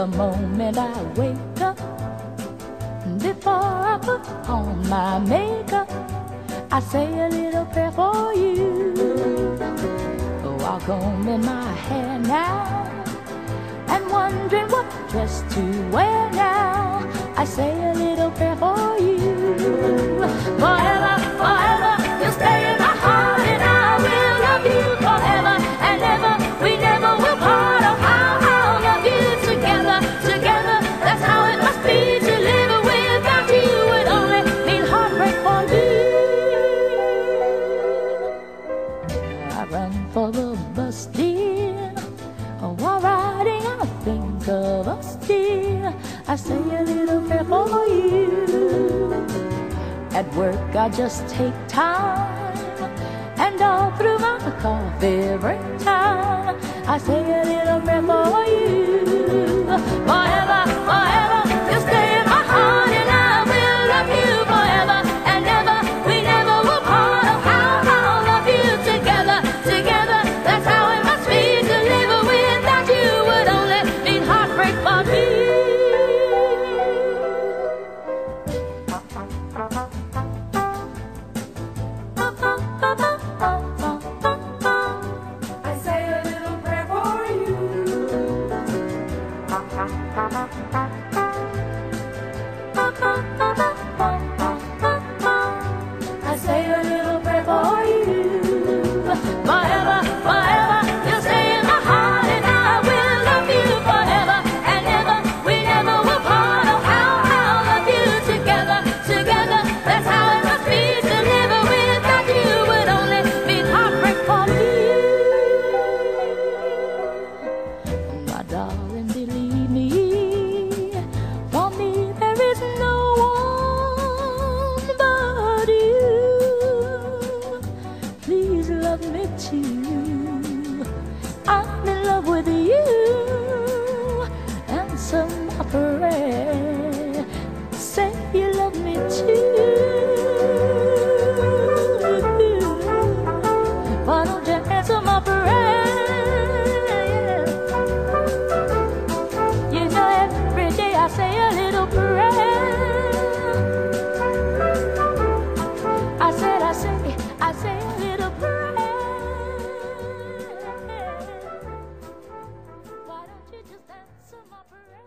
The moment I wake up, before I put on my makeup, I say a little prayer for you. While combing my hair now and wondering what dress to wear now, I say a little prayer for you. Forever, forever, you'll stay in my heart, and I will love you forever and ever. We never will part. Oh, how I'll love you together, together. That's how it must be to live without you. Would only mean heartbreak for me. I run for the bus, dear. While riding, I think of us, dear. I say a little prayer for you. At work, I just take time, and all through my coffee break time, I say a little prayer for you. Forever, forever, you'll stay in my heart, and I will love you forever and ever. We never will part. Oh, how I'll love you together, together. That's how it must be to live without you. Would only mean heartbreak for me. I say a little prayer for you. I say a little prayer for you. Forever, forever, you'll stay in my heart, and I will love you forever and ever. We never will part. Oh, how I'll love you together, together. That's how it must be to live without you. Would only mean heartbreak for me. My darling, believe me, for me there is no one but you. Please love me too. I'm in love with you. Answer my prayer. Say you love me too. Why don't you answer my prayer? You know every day I say a little prayer. I say a little prayer. Why don't you just answer my prayer?